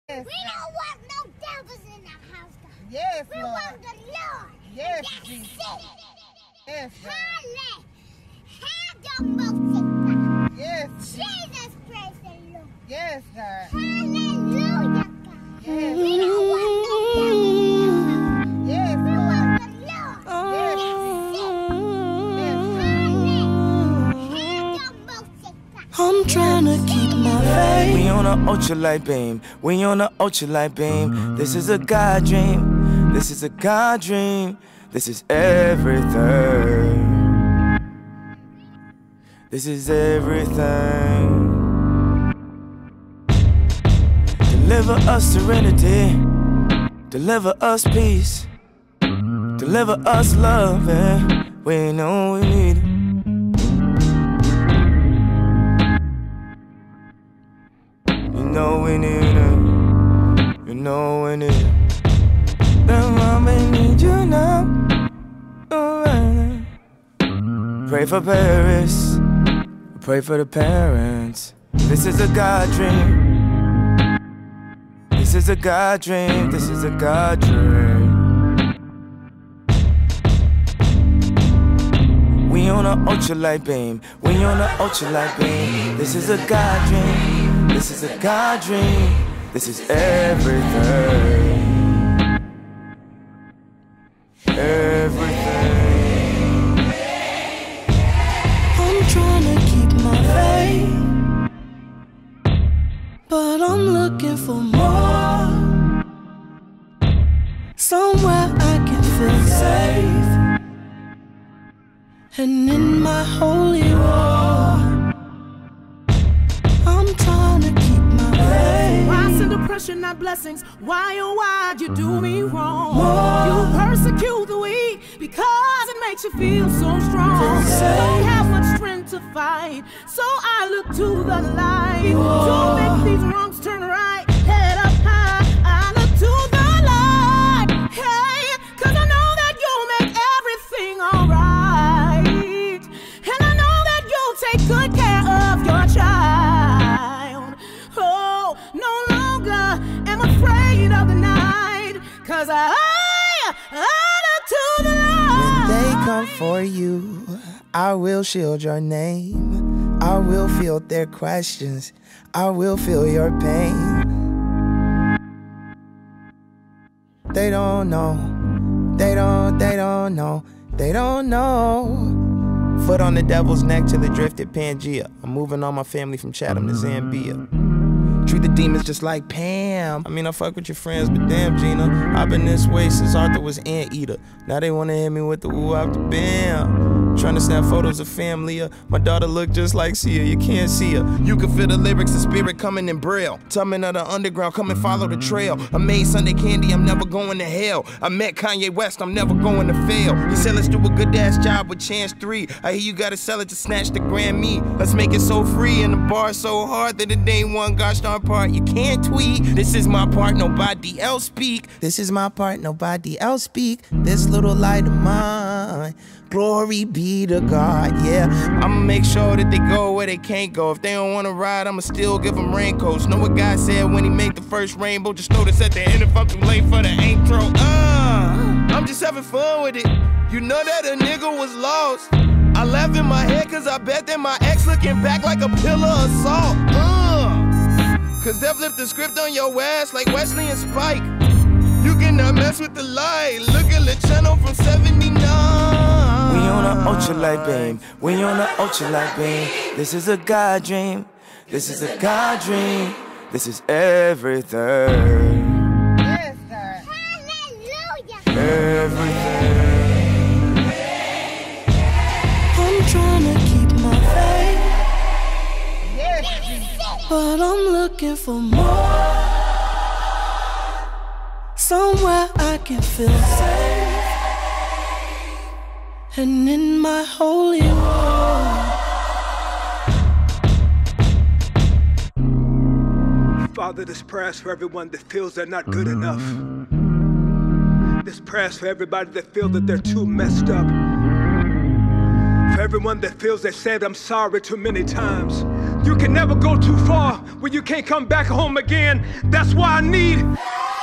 Yes, we don't want no devils in the house, God. Yes, we Lord. want the Lord. Yes, that's Jesus. it. Yes, God. Yes, Jesus, praise the Lord. yes, God. Hallelujah, God. Yes, we don't want no devils in the house. yes, We Lord. want the Lord. Yes, I'm trying to keep my faith. We on a ultralight beam. We on a ultralight beam. This is a God dream. This is a God dream. This is everything. This is everything. Deliver us serenity. Deliver us peace. Deliver us love. And we know we need it. You know we need it. You know we need it. That's why we need you now. Pray for Paris. Pray for the parents. This is a God dream. This is a God dream. This is a God dream. We on a ultralight beam. We on a ultralight beam. This is a God dream. This is a God dream. This is everything. Everything. I'm trying to keep my faith, but I'm looking for more. Somewhere I can feel safe, and in my holy war, I'm trying to keep my faith. Why send depression, not blessings? Why, oh why'd you do me wrong? You persecute the weak because it makes you feel so strong. Don't have much strength to fight, so I look to the light to make these wrongs turn right. Head up high, I look to the light. Hey, 'cause I know that you'll make everything alright, and I know that you'll take good care of your child. Oh, no longer am afraid of the night, 'cause I look to the light. When they come for you, I will shield your name. I will field their questions. I will feel your pain. They don't know. They don't know. They don't know. Foot on the devil's neck till it drifted Pangea. I'm moving all my family from Chatham to Zambia. Treat the demons just like Pam. I mean, I fuck with your friends, but damn, Gina, I've been this way since Arthur was Anteater. Now they wanna hit me with the woo after bam. Trying to snap photos of family. My daughter look just like Sia, you can't see her. You can feel the lyrics, the spirit coming in braille. Tumbling of the underground, come and follow the trail. I made Sunday candy, I'm never going to hell. I met Kanye West, I'm never going to fail. He said let's do a good ass job with Chance 3. I hear you gotta sell it to snatch the Grammy. Let's make it so free and the bar so hard that it ain't one gosh darn part you can't tweet. This is my part, nobody else speak. This is my part, nobody else speak. This little light of mine, glory be to God, yeah. I'ma make sure that they go where they can't go. If they don't wanna ride, I'ma still give them raincoats. Know what God said when he made the first rainbow? Just notice at the end if I'm too late for the intro. I'm just having fun with it. You know that a nigga was lost. I laugh in my head cause I bet that my ex looking back like a pillar of salt. Cause they've flipped the script on your ass like Wesley and Spike. You cannot mess with the light. Look at the channel from 79. We on an ultralight beam. We on an ultralight beam. This is a God dream. This is a God dream. This is everything. yes, God. Hallelujah. Everything. I'm trying to keep my faith, Yes, Jesus. but I'm looking for more. Somewhere I can feel safe, and in my holy war. Father, this prayer is for everyone that feels they're not good enough. This prayer is for everybody that feels that they're too messed up. For everyone that feels they said I'm sorry too many times. You can never go too far when you can't come back home again. That's why I need